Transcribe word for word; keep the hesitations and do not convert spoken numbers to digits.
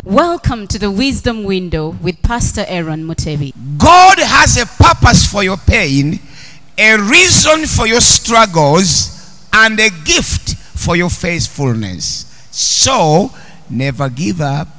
Welcome to the Wisdom Window with Pastor Aaron Mutebi. God has a purpose for your pain, a reason for your struggles, and a gift for your faithfulness. So, never give up.